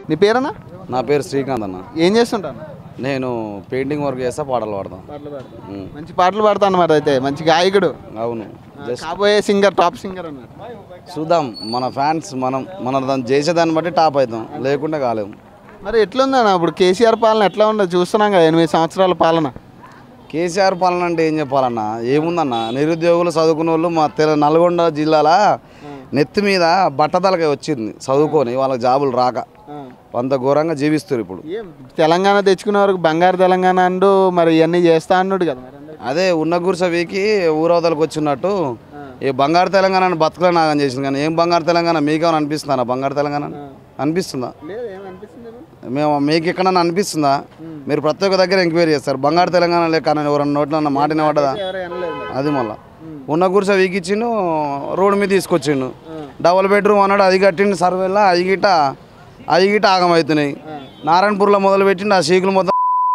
నీ పేరన్నా? నా పేరు శ్రీకాంత్ అన్న. ఏం చేస్తుంటాను? నేను పెయింటింగ్ వర్క్ చేస్తా, పాటలు పాడతాను. మంచి పాటలు పాడతాను అన్నమాట. అయితే మంచి గాయకుడు. అవును, కాబోయే సింగర్, టాప్ సింగర్ అన్నమాట. చూద్దాం, మన ఫ్యాన్స్ మన దాన్ని చేసేదాన్ని బట్టి టాప్ అవుతాం, లేకుండా కాలేము. మరి ఎట్లుందన్న ఇప్పుడు కేసీఆర్ పాలన ఎట్లా ఉండదు? చూస్తున్నాం కదా 8 సంవత్సరాల పాలన. కేసీఆర్ పాలన అంటే ఏం చెప్పాలన్నా, ఏముందన్న, నిరుద్యోగులు చదువుకున్న వాళ్ళు మా నల్గొండ జిల్లాల నెత్తి మీద బట్టతలకాయ వచ్చింది చదువుకొని, వాళ్ళకి జాబులు రాక అంత ఘోరంగా జీవిస్తారు. ఇప్పుడు తెలంగాణ తెచ్చుకునే వరకు బంగారు తెలంగాణ అంటూ మరి ఇవన్నీ చేస్తా అన్నాడు కదా. అదే ఉన్న గురిస వీకి ఊరవతలకు వచ్చినట్టు ఈ బంగారు తెలంగాణ బతుకులే నాగం చేసింది. కానీ ఏం బంగారు తెలంగాణ మీకేమైనా అనిపిస్తుందా? బంగారు తెలంగాణ అనిపిస్తుందా? మీకు ఎక్కడన్నా అనిపిస్తుందా? మీరు ప్రతి ఒక్క దగ్గర ఎంక్వైరీ చేస్తారు. బంగారు తెలంగాణ లేక ఎవరన్నా నోట్లో మాట వినబడ్డదా? అది మళ్ళీ ఉన్న గురిస వీకిచ్చిండు, రోడ్డు మీద తీసుకొచ్చిండు. డబుల్ బెడ్రూమ్ అన్నాడు, అది కట్టిండు. సర్వేలా అవి గిట ఆగమవుతున్నాయి. నారాయణపూర్లో మొదలుపెట్టిండు, ఆ సీకులు మొత్తం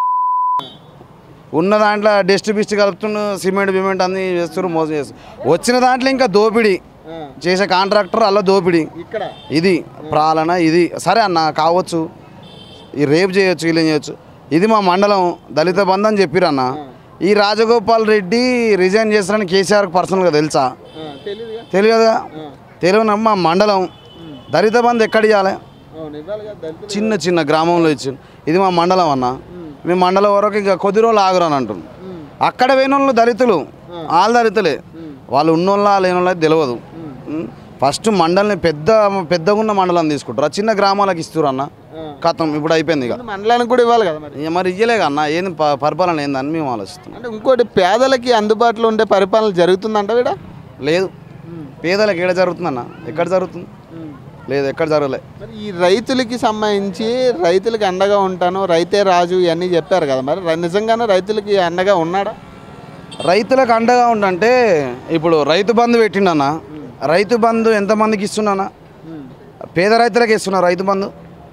ఉన్న దాంట్లో డస్ట్ బిస్ట్ కలుపుతుండు, సిమెంట్ అన్నీ చేస్తారు, మోసం చేస్తారు. వచ్చిన దాంట్లో ఇంకా దోపిడీ చేసే కాంట్రాక్టర్ అలా దోపిడీ. ఇది ప్రాలన, ఇది సరే అన్న కావచ్చు, ఈ రేపు చేయొచ్చు, ఇలా చేయొచ్చు. ఇది మా మండలం దళిత బంధు అని చెప్పిరన్న. ఈ రాజగోపాల్ రెడ్డి రిజైన్ చేస్తారని కేసీఆర్కి పర్సనల్గా తెలుసా? తెలియదుగా. తెలియనమ్మ, మా మండలం దళిత బంధు ఎక్కడ ఇవ్వాలి? చిన్న గ్రామంలో ఇచ్చింది. ఇది మా మండలం అన్న. మీ మండలం వరకు ఇంకా కొద్ది రోజులు ఆగురు అని అంటున్నారు. అక్కడ పోయిన వాళ్ళు దళితులు, వాళ్ళు దళితులే, వాళ్ళు ఉన్నోళ్ళ లేని వాళ్ళకి తెలియదు. ఫస్ట్ మండలిని పెద్దగా ఉన్న మండలం తీసుకుంటారు, చిన్న గ్రామాలకు ఇస్తారు అన్న. కథం ఇప్పుడు అయిపోయింది. ఇక మండలానికి కూడా ఇవ్వాలి కదా మరి ఇయ్యలేక అన్న. ఏంది పరిపాలన ఏందని మేము ఆలోచిస్తాం. అంటే ఇంకోటి, పేదలకి అందుబాటులో ఉండే పరిపాలన జరుగుతుందంట ఇక్కడ? లేదు, పేదలకు ఎక్కడ జరుగుతుందన్న? ఎక్కడ జరుగుతుంది? లేదు, ఎక్కడ జరగలే. ఈ రైతులకి సంబంధించి రైతులకి అండగా ఉంటాను, రైతే రాజు ఇవన్నీ చెప్పారు కదా. మరి నిజంగానే రైతులకి అండగా ఉన్నాడా? రైతులకు అండగా ఉండంటే ఇప్పుడు రైతు బంధు పెట్టిండన్న. రైతు బంధు ఎంతమందికి ఇస్తున్నా? పేద రైతులకు ఇస్తున్నా రైతు బంధు.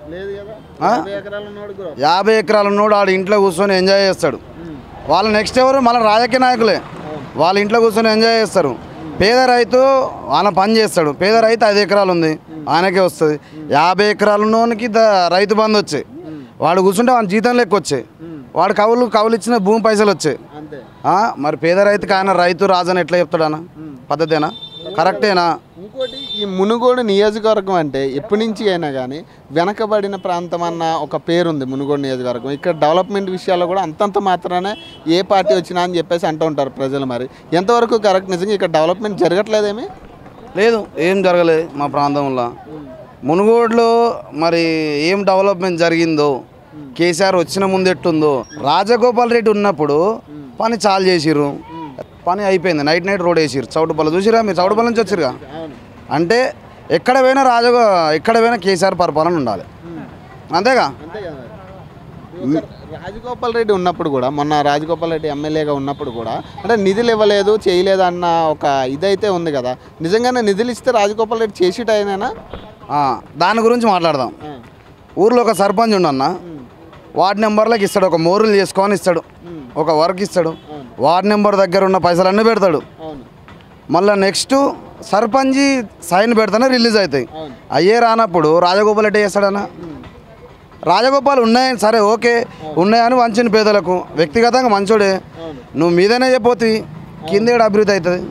50 ఎకరాలు ఉన్నోడు ఆడు ఇంట్లో కూర్చొని ఎంజాయ్ చేస్తాడు. వాళ్ళ నెక్స్ట్ ఎవరు? మళ్ళీ రాజకీయ నాయకులే. వాళ్ళ ఇంట్లో కూర్చొని ఎంజాయ్ చేస్తారు. పేద రైతు ఆయన పని చేస్తాడు. పేద రైతు 5 ఎకరాలు ఉంది, ఆయనకే వస్తుంది. 50 ఎకరాలు ఉన్నోనికి రైతు బంధు వచ్చాయి. వాడు కూర్చుంటే వాళ్ళ జీతం లెక్క వచ్చాయి. వాడు కవులు ఇచ్చిన భూమి పైసలు వచ్చాయి. మరి పేద రైతుకి ఆయన రైతు రాజని ఎట్లా చెప్తాడన్న? పద్ధతేనా? కరెక్టేనా? ఇంకోటి, ఈ మునుగోడు నియోజకవర్గం అంటే ఎప్పటి నుంచి అయినా కానీ వెనకబడిన ప్రాంతం అన్న ఒక పేరుంది మునుగోడు నియోజకవర్గం. ఇక్కడ డెవలప్మెంట్ విషయాల్లో కూడా అంతంత మాత్రానే ఏ పార్టీ వచ్చినా అని చెప్పేసి అంటూ ఉంటారు ప్రజలు. మరి ఎంతవరకు కరెక్ట్? నిజంగా ఇక్కడ డెవలప్మెంట్ జరగట్లేదేమీ? లేదు, ఏం జరగలేదు మా ప్రాంతంలో. మునుగోడులో మరి ఏం డెవలప్మెంట్ జరిగిందో, కేసీఆర్ వచ్చిన ముందెట్టుందో, రాజగోపాల్ రెడ్డి ఉన్నప్పుడు పని చాలు చేసిర్రు, పని అయిపోయింది. Night road వేసిర్రు. చౌటుపల్లి చూసిరా మీరు? చౌటుపల్లి నుంచి వచ్చిరుగా. అంటే ఎక్కడ పోయినా కేసీఆర్ పరిపాలన ఉండాలి, అంతేగా. రాజగోపాల్ రెడ్డి ఉన్నప్పుడు కూడా, మొన్న రాజగోపాల్ రెడ్డి ఎమ్మెల్యేగా ఉన్నప్పుడు కూడా అంటే నిధులు ఇవ్వలేదు, చేయలేదు అన్న ఒక ఇదైతే ఉంది కదా. నిజంగానే నిధులు ఇస్తే రాజగోపాల్ రెడ్డి చేసేటైనా? దాని గురించి మాట్లాడదాం. ఊర్లో ఒక సర్పంచ్ ఉండన్న, వార్డు నెంబర్లకు ఇస్తాడు, ఒక మోరులు చేసుకొని ఇస్తాడు, ఒక వర్క్ ఇస్తాడు. వార్డు నెంబర్ దగ్గర ఉన్న పైసలన్నీ పెడతాడు. మళ్ళీ నెక్స్ట్ సర్పంచ్ సైన్ పెడితేనే రిలీజ్ అవుతాయి. అయ్యే రానప్పుడు రాజగోపాల్ రెడ్డి చేస్తాడన్నా? రాజగోపాల్ ఉన్నాయని సరే ఓకే, ఉన్నాయని వంచిన పేదలకు వ్యక్తిగతంగా మంచోడే. నువ్వు మీదనే చెప్పోతి కింద అభివృద్ధి అవుతుంది.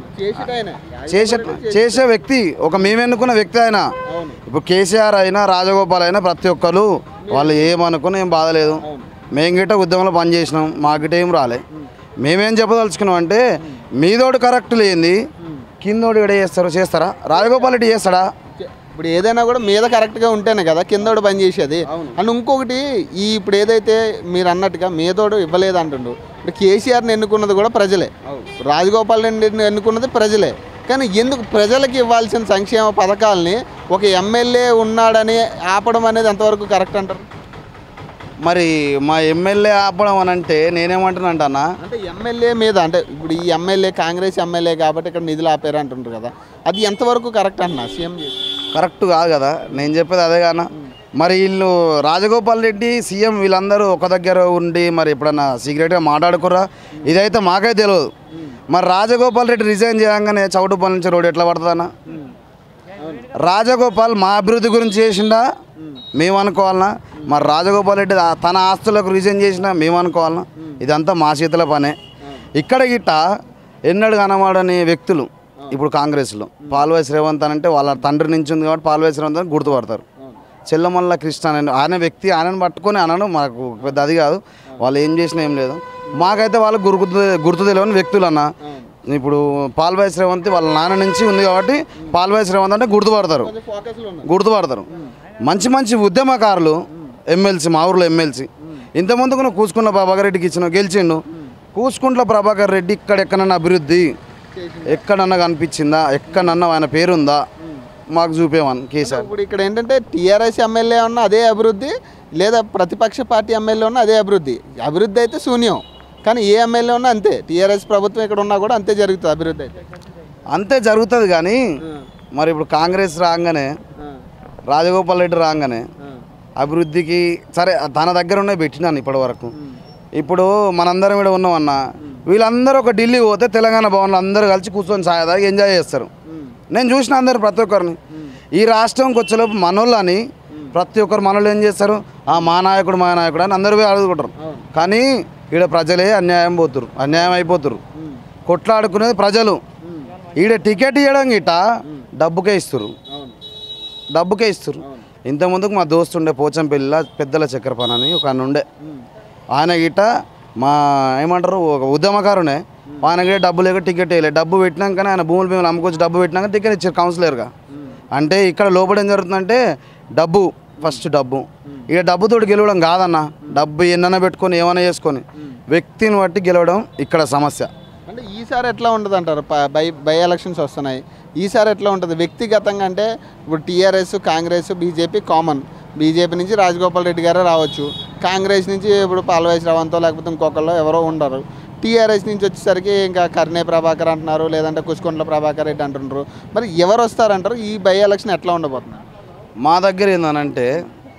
చేసే వ్యక్తి ఒక మేము ఎన్నుకున్న వ్యక్తి అయినా, ఇప్పుడు కేసీఆర్ అయినా రాజగోపాల్ అయినా ప్రతి ఒక్కరు వాళ్ళు ఏమనుకున్నా ఏం బాధలేదు. మేము గిట్ట ఉద్యమంలో పనిచేసినాం, మా గిట్ట ఏం రాలే. మేమేం చెప్పదలుచుకున్నాం అంటే, మీదోడు కరెక్ట్ లేని కిందోడు ఎడ చేస్తారా? రాజగోపాల్ రెడ్డి చేస్తాడా? ఇప్పుడు ఏదైనా కూడా మీద కరెక్ట్గా ఉంటేనే కదా కిందోడు పని చేసేది. అండ్ ఇంకొకటి, ఇప్పుడు ఏదైతే మీరు అన్నట్టుగా మీదోడు ఇవ్వలేదు అంటుండు, ఇప్పుడు కేసీఆర్ని ఎన్నుకున్నది కూడా ప్రజలే, రాజగోపాల్ రెడ్డిని ఎన్నుకున్నది ప్రజలే. కానీ ఎందుకు ప్రజలకు ఇవ్వాల్సిన సంక్షేమ పథకాలని ఒక ఎమ్మెల్యే ఉన్నాడని ఆపడం అనేది ఎంతవరకు కరెక్ట్ అంటారు? మరి మా ఎమ్మెల్యే ఆపడం అని అంటే నేనేమంటున్నా అంటే ఎమ్మెల్యే మీద, అంటే ఇప్పుడు ఈ ఎమ్మెల్యే కాంగ్రెస్ ఎమ్మెల్యే కాబట్టి ఇక్కడ నిధులు ఆపారు అంటుంటారు కదా, అది ఎంతవరకు కరెక్ట్ అన్న? సీఎం కరెక్ట్ కాదు కదా, నేను చెప్పేది అదే కానా. మరి వీళ్ళు రాజగోపాల్ రెడ్డి సీఎం వీళ్ళందరూ ఒక దగ్గర ఉండి మరి ఎప్పుడన్నా సీక్రెట్గా మాట్లాడుకురా? ఇదైతే మాకే తెలియదు. మరి రాజగోపాల్ రెడ్డి రిజైన్ చేయగానే చౌటుపల్లి నుంచి రోడ్ ఎట్లా పడుతుందన్న? రాజగోపాల్ మా అభివృద్ధి గురించి చేసిండా మేము అనుకోవాలన్నా, మరి రాజగోపాల్ రెడ్డి తన ఆస్తులకు రిజైన్ చేసినా మేము అనుకోవాలన్నా, ఇదంతా మా చేతుల పనే. ఇక్కడ గిట్ట ఎన్నడూ కనబడని వ్యక్తులు ఇప్పుడు కాంగ్రెస్లో పాల్వాయి రేవంత్ అని అంటే వాళ్ళ తండ్రి నుంచి ఉంది కాబట్టి పాల్వాయి రేవంత్ అని గుర్తుపడతారు. చెల్లమల్ల కృష్ణ అని ఆయన వ్యక్తి, ఆయనను పట్టుకొని అనను మాకు పెద్ద అది కాదు, వాళ్ళు ఏం చేసినా ఏం లేదు. మాకైతే వాళ్ళు గుర్తు తెలియని వ్యక్తులు అన్న. ఇప్పుడు పాల్వాయి రేవంత్ వాళ్ళ నాన్న నుంచి ఉంది కాబట్టి పాల్వాయి రేవంత్ అంటే గుర్తుపడతారు. మంచి మంచి ఉద్యమకారులు ఎమ్మెల్సీ, మా ఊర్లో ఎమ్మెల్సీ ఇంతకుముందుకు కూసుకున్న ప్రభాకర్ రెడ్డికి ఇచ్చిన గెలిచిండు. కూసుకుంట్ల ప్రభాకర్ రెడ్డి ఎక్కడెక్కడన్నా అభివృద్ధి ఎక్కడన్నా కనిపించిందా, ఎక్కడన్నా ఆయన పేరుందా మాకు చూపేమని కేసీఆర్. ఇప్పుడు ఇక్కడ ఏంటంటే టీఆర్ఎస్ ఎమ్మెల్యే ఉన్న అదే అభివృద్ధి, లేదా ప్రతిపక్ష పార్టీ ఎమ్మెల్యే ఉన్న అదే అభివృద్ధి. అభివృద్ధి అయితే శూన్యం, కానీ ఏ ఎమ్మెల్యే ఉన్నా అంతే. టీఆర్ఎస్ ప్రభుత్వం ఇక్కడ ఉన్నా కూడా అంతే జరుగుతుంది అభివృద్ధి అయితే. అంతే జరుగుతుంది. కానీ మరి ఇప్పుడు కాంగ్రెస్ రాగానే, రాజగోపాల్ రెడ్డి రాగానే అభివృద్ధికి సరే తన దగ్గర ఉన్నాయి పెట్టినాను ఇప్పటి వరకు. ఇప్పుడు మనందరం ఇక్కడ ఉన్నామన్న, వీళ్ళందరూ ఒక ఢిల్లీ పోతే తెలంగాణ భవన్లో అందరూ కలిసి కూర్చొని సాయదాగా ఎంజాయ్ చేస్తారు. నేను చూసిన అందరు ప్రతి ఒక్కరిని. ఈ రాష్ట్రంకి వచ్చేలోపు మనోళ్ళని ప్రతి ఒక్కరు మనోళ్ళు ఏం చేస్తారు, మా నాయకుడు అని అందరూ పోయి అడుగుకుంటారు. కానీ ఈడ ప్రజలే అన్యాయం అయిపోతురు. కొట్లాడుకునేది ప్రజలు. ఈడ టికెట్ ఇవ్వడం గిట్ట డబ్బుకే ఇస్తారు. ఇంతకుముందుకు మా దోస్తు ఉండే పోచంపల్లిలో పెద్దల చక్కెరపాన అని ఒక ఆయన ఉండే. ఆయన గిట్ట మా ఏమంటారు ఒక ఉద్యమకారునే. ఆయన గిట్ట డబ్బు లేక టికెట్ వేయలేదు. డబ్బు పెట్టినాకనే ఆయన భూములు అమ్ముకొచ్చి డబ్బు పెట్టినాక టికెట్ ఇచ్చారు కౌన్సిలర్గా. అంటే ఇక్కడ లోపల ఏం జరుగుతుందంటే డబ్బు, ఫస్ట్ డబ్బు. ఇక డబ్బుతోటి గెలవడం కాదన్న. డబ్బు ఎన్నైనా పెట్టుకొని ఏమైనా చేసుకొని వ్యక్తిని బట్టి గెలవడం ఇక్కడ సమస్య. అంటే ఈసారి ఎట్లా ఉంటుంది అంటారు? బై ఎలక్షన్స్ వస్తున్నాయి, ఈసారి ఎట్లా ఉంటుంది వ్యక్తిగతంగా? అంటే ఇప్పుడు TRS, Congress, BJP common. BJP నుంచి రాజగోపాల్ రెడ్డి గారే రావచ్చు, కాంగ్రెస్ నుంచి ఇప్పుడు పాల్వాయి రేవంతో లేకపోతే ఇంకొకళ్ళు ఎవరో ఉండరు. టీఆర్ఎస్ నుంచి వచ్చేసరికి ఇంకా కర్నే ప్రభాకర్ అంటున్నారు, లేదంటే కుసుకొండల ప్రభాకర్ రెడ్డి అంటున్నారు. మరి ఎవరు వస్తారంటారు? ఈ బై ఎలక్షన్ ఎట్లా ఉండబోతున్నారు? మా దగ్గర ఏందనంటే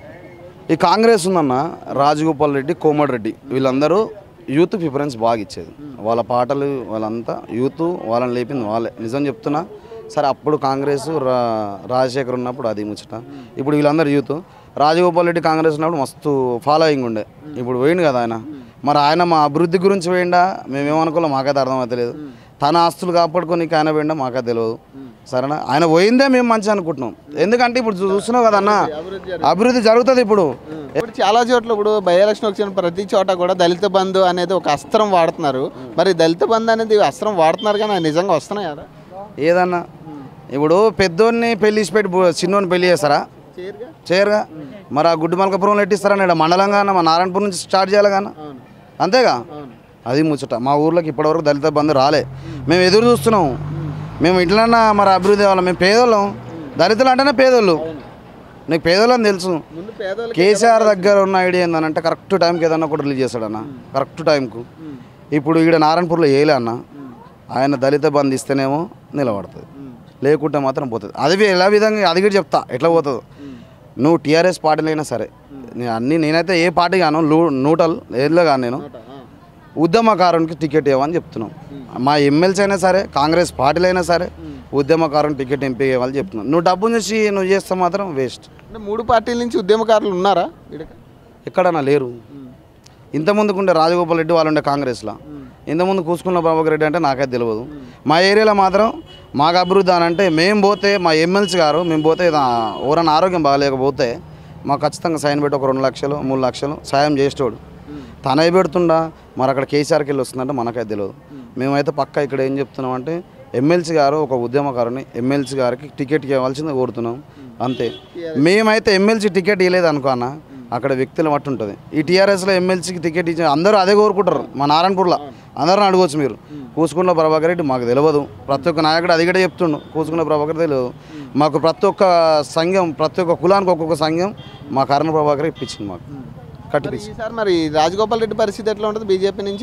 ఈ కాంగ్రెస్ ఉందన్న, రాజగోపాల్ రెడ్డి, కోమటిరెడ్డి వీళ్ళందరూ యూత్ ప్రిఫరెన్స్ బాగా ఇచ్చేది. వాళ్ళ పాటలు వాళ్ళంతా యూత్, వాళ్ళని లేపింది వాళ్ళే. నిజం చెప్తున్నా. సరే అప్పుడు కాంగ్రెస్ రాజశేఖర్ ఉన్నప్పుడు అది ముచ్చట. ఇప్పుడు వీళ్ళందరూ యూత్. రాజగోపాల్ రెడ్డి కాంగ్రెస్ ఉన్నప్పుడు మస్తు ఫాలోయింగ్ ఉండే. ఇప్పుడు పోయిండు కదా ఆయన. మరి ఆయన మా అభివృద్ధి గురించి పోయిండా మేమేమనుకోలే, మాకైతే అర్థమవుతలేదు. తన ఆస్తులు కాపాడుకోనికి ఆయన పోయిండా మాకైతే తెలియదు. సరేనా, ఆయన పోయిందే మేము మంచిగా అనుకుంటున్నాం. ఎందుకంటే ఇప్పుడు చూస్తున్నావు కదన్న, అభివృద్ధి జరుగుతుంది. ఇప్పుడు చాలా చోట్ల ఇప్పుడు బై ఎలక్షన్ వచ్చిన ప్రతి చోట కూడా దళిత బంధు అనేది ఒక అస్త్రం వాడుతున్నారు. మరి దళిత బంధు అనేది అస్త్రం వాడుతున్నారు కానీ నిజంగా వస్తున్నాయి కదా? ఏదన్నా ఇప్పుడు పెద్దోడిని పెళ్లి పెట్టి చిన్నోని పెళ్లి చేస్తారా? చేయరుగా. మరి ఆ గుడ్డు మల్కపురంలో ఎట్టిస్తారని ఇక్కడ మండలంగా మా నారాయణపూర్ నుంచి స్టార్ట్ చేయాలి కానీ, అంతేగా. అది ముచ్చట. మా ఊర్లోకి ఇప్పటివరకు దళిత బంధు రాలే. మేము ఎదురు చూస్తున్నాం. మేము ఇట్లన్నా మరి అభివృద్ధి అవ్వాలి. మేము పేదోళ్ళం. దళితులు అంటేనే పేదోళ్ళు. నీకు పేదోళ్ళని తెలుసు. కేసీఆర్ దగ్గర ఉన్న ఐడియా ఏందనంటే కరెక్ట్ టైంకి ఏదన్నా ఒకటి రిలీజ్ చేస్తాడన్న, కరెక్ట్ టైంకు. ఇప్పుడు ఈడ నారాయణపూర్లో వేయలే అన్న. ఆయన దళిత బంధు ఇస్తేనేమో నిలబడుతుంది, లేకుంటే మాత్రం పోతుంది. అది ఎలా విధంగా అది కూడా చెప్తా ఎట్లా పోతుందో. నువ్వు టీఆర్ఎస్ పార్టీలో అయినా సరే, నేనైతే ఏ పార్టీ గాను న్యూట్రల్ ఏదిలో కానీ నేను ఉద్యమకారునికి టికెట్ ఇవ్వని చెప్తున్నాం. మా ఎమ్మెల్సీ అయినా సరే, కాంగ్రెస్ పార్టీలో అయినా సరే ఉద్యమకారుని టికెట్ ఎంపీ ఇవ్వాలని చెప్తున్నాను. నువ్వు డబ్బు చూసి నువ్వు చేస్తే మాత్రం వేస్ట్. అంటే 3 పార్టీల నుంచి ఉద్యమకారులు ఉన్నారా? ఎక్కడన్నా లేరు. ఇంతకుముందుకుండే రాజగోపాల్ రెడ్డి వాళ్ళు ఉండే కాంగ్రెస్లో, ఇంతకుముందు కూసుకున్న ప్రభాకర్ రెడ్డి అంటే నాకైతే తెలియదు. మా ఏరియాలో మాత్రం మాకు అభివృద్ధి అని అంటే మేము పోతే, మా ఎమ్మెల్సీ గారు మేము పోతే ఎవరైనా ఆరోగ్యం బాగాలేకపోతే మాకు ఖచ్చితంగా సైన్ పెట్టి ఒక 2 లక్షలు 3 లక్షలు సాయం చేసేవాడు. తనే పెడుతుండా మరి అక్కడ కేసీఆర్కి వెళ్ళి వస్తుందంటే మనకైతే తెలియదు. మేమైతే పక్క ఇక్కడ ఏం చెప్తున్నాం అంటే ఎమ్మెల్సీ గారు ఒక ఉద్యమకారుని ఎమ్మెల్సీ గారికి టికెట్ ఇవ్వాల్సింది కోరుతున్నాం అంతే. మేమైతే ఎమ్మెల్సీ టికెట్ ఇవ్వలేదు అనుకో అన్న, అక్కడ వ్యక్తులు మట్టు ఉంటుంది. ఈ టీఆర్ఎస్లో ఎమ్మెల్సీకి టికెట్ ఇచ్చి అందరూ అదే కోరుకుంటారు. మా నారాయణపూర్లో అందరూ అడగవచ్చు మీరు. కూసుకున్న ప్రభాకర్ రెడ్డి మాకు తెలియదు. ప్రతి ఒక్క నాయకుడు అది కూడా చెప్తుండు, కూసుకున్న ప్రభాకర్ తెలియదు మాకు. ప్రతి ఒక్క సంఘం, ప్రతి ఒక్క కులానికి ఒక్కొక్క సంఘం మా కర్ణ ప్రభాకర్ ఇప్పించింది మాకు కట్టిపించి. సార్ మరి రాజగోపాల్ రెడ్డి పరిస్థితి ఎట్లా ఉంటుంది బీజేపీ నుంచి?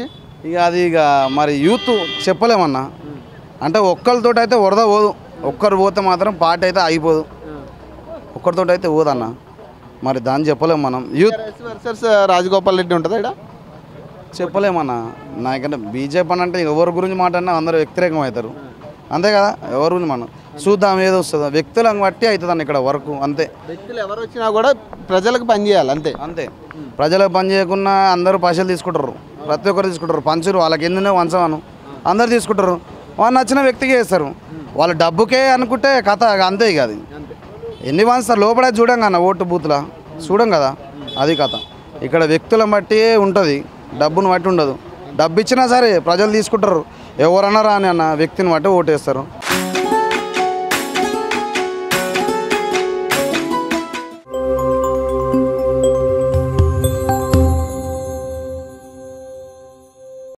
ఇక మరి యూత్ చెప్పలేమన్నా. అంటే ఒక్కరితో అయితే వరద పోదు. ఒక్కరు పోతే మాత్రం పార్టీ అయితే అయిపోదు. ఒక్కరితో అయితే పోదన్న. మరి దాన్ని చెప్పలేము మనం. యూత్ రాజగోపాల్ రెడ్డి ఉంటుంది ఇక్కడ చెప్పలేమన్నా. నాకంటే బీజేపీ అని అంటే ఎవరి గురించి మాట్లాడినా అందరూ వ్యతిరేకం అవుతారు, అంతే కదా. ఎవరి గురించి మనం చూద్దాం ఏదో వస్తుందో వ్యక్తులను బట్టి అవుతుంది అన్న ఇక్కడ వర్క్ అంతే. వ్యక్తులు ఎవరు వచ్చినా కూడా ప్రజలకు పని చేయాలి అంతే. అంతే ప్రజలకు పని చేయకుండా అందరూ పైసలు తీసుకుంటారు, ప్రతి ఒక్కరు తీసుకుంటారు, పంచురు వాళ్ళకి ఎందునే వంచవాను అందరు తీసుకుంటారు. వాళ్ళు నచ్చిన వ్యక్తికి వేస్తారు, వాళ్ళ డబ్బుకే అనుకుంటే కథ అంతే. ఇక అది ఎన్ని వంచుతారు లోపల చూడం కన్నా ఓటు బూత్లా చూడం కదా, అది కథ. ఇక్కడ వ్యక్తులను బట్టి ఉంటుంది, డబ్బును బట్టి ఉండదు. డబ్బు ఇచ్చినా సరే ప్రజలు తీసుకుంటారు, ఎవరన్నా రాని అన్న వ్యక్తిని బట్టి ఓటేస్తారు.